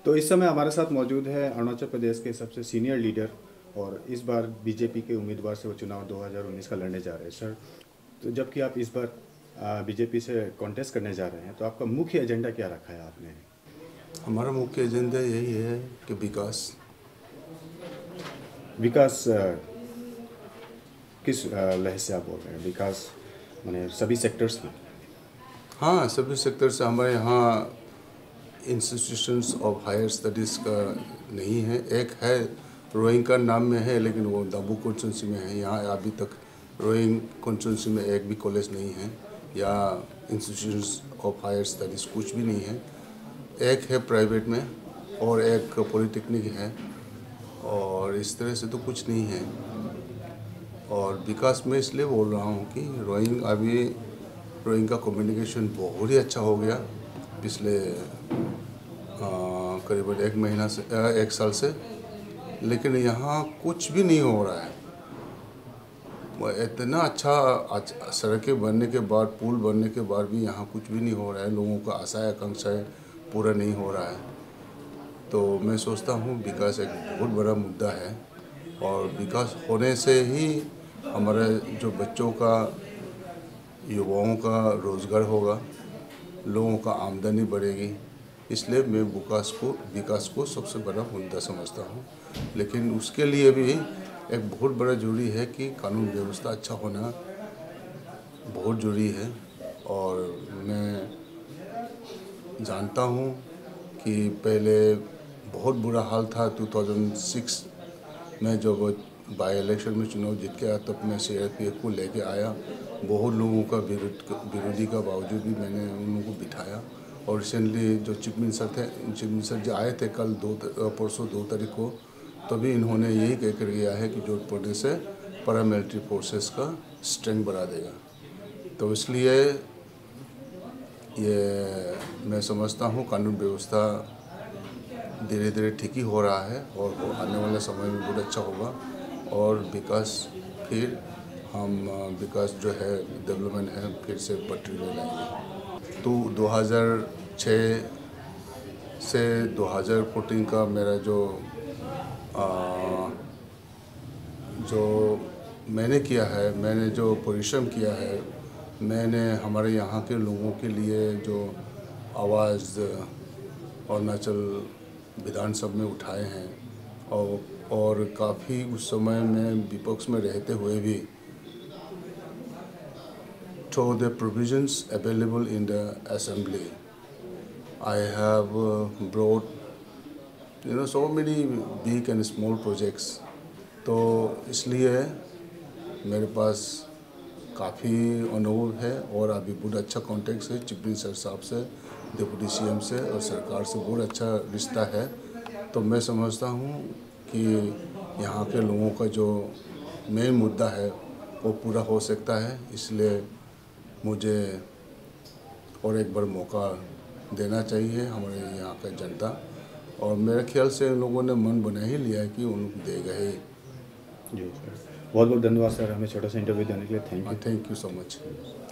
तो इस समय हमारे साथ मौजूद है अरुणाचल प्रदेश के सबसे सीनियर लीडर और इस बार बीजेपी के उम्मीदवार से वो चुनाव 2019 का लड़ने जा रहे हैं सर। तो जबकि आप इस बार बीजेपी से कॉन्टेस्ट करने जा रहे हैं, तो आपका मुख्य एजेंडा क्या रखा है आपने? हमारा मुख्य एजेंडा यही है कि विकास विकास किस लहर से आप बोल रहे हैं? विकास माने सभी सेक्टर्स में? हाँ, सभी सेक्टर से। हमारे यहाँ इंस्टीट्यूशंस ऑफ हायर स्टडीज़ का नहीं है। एक है, रोइंग का नाम में है, लेकिन वो दाबू कॉन्स्टिट्यूंसी में है। यहाँ अभी तक रोइंग कॉन्स्टिट्यूंसी में एक भी कॉलेज नहीं है या इंस्टीट्यूशंस ऑफ हायर स्टडीज़ कुछ भी नहीं है। एक है प्राइवेट में और एक पॉलिटेक्निक है, और इस तरह से तो कुछ नहीं है। और विकास में इसलिए बोल रहा हूँ कि रोइंग का कम्युनिकेशन बहुत ही अच्छा हो गया पिछले करीबन एक साल से, लेकिन यहाँ कुछ भी नहीं हो रहा है। इतना अच्छा सड़कें बनने के बाद, पुल बनने के बाद भी यहाँ कुछ भी नहीं हो रहा है। लोगों का आशा आकांक्षाएँ पूरा नहीं हो रहा है। तो मैं सोचता हूँ विकास एक बहुत बड़ा मुद्दा है, और विकास होने से ही हमारे जो बच्चों का, युवाओं का रोज़गार होगा, लोगों का आमदनी बढ़ेगी। इसलिए मैं विकास को सबसे बड़ा मुद्दा समझता हूँ। लेकिन उसके लिए भी एक बहुत बड़ा जरूरी है कि कानून व्यवस्था अच्छा होना बहुत ज़रूरी है। और मैं जानता हूँ कि पहले बहुत बुरा हाल था 2006 में, जब बाई इलेक्शन में चुनाव जीत के आया, तब मैं CRPF को लेके आया। बहुत लोगों का विरोधी का बावजूद भी मैंने उन लोगों को बिठाया। और रिसेंटली जो चीफ मिनिस्टर जो आए थे परसों 2 तारीख को, तभी इन्होंने यही कह कर गया है कि जो प्रदेश से पैरामिलिट्री फोर्सेस का स्ट्रेंथ बढ़ा देगा। तो इसलिए ये मैं समझता हूँ कानून व्यवस्था धीरे धीरे ठीक ही हो रहा है, और वो आने वाले समय में बहुत अच्छा होगा। और विकास जो है, डेवलपमेंट है, फिर से पटरी में लाएंगे। तो 2006 से 2014 का मेरा जो मैंने किया है, मैंने जो परिश्रम किया है, मैंने हमारे यहाँ के लोगों के लिए जो आवाज़ अरुणाचल विधानसभा में उठाए हैं, और काफ़ी उस समय में विपक्ष में रहते हुए भी, to the provisions available in the assembly, I have brought so many big and small projects. तो इसलिए मेरे पास काफ़ी अनुभव है, और अभी बहुत अच्छा कॉन्टेक्ट है चीफ मिनिस्टर साहब से, डिप्टी CM से, और सरकार से बहुत अच्छा रिश्ता है। तो मैं समझता हूँ कि यहाँ के लोगों का जो मेन मुद्दा है वो पूरा हो सकता है। इसलिए मुझे और एक बार मौका देना चाहिए हमारे यहाँ का जनता, और मेरे ख्याल से इन लोगों ने मन बना ही लिया है कि उन देगा ही। जी सर, बहुत बहुत धन्यवाद सर, हमें छोटा सा इंटरव्यू देने के लिए। Thank you. Thank you so much.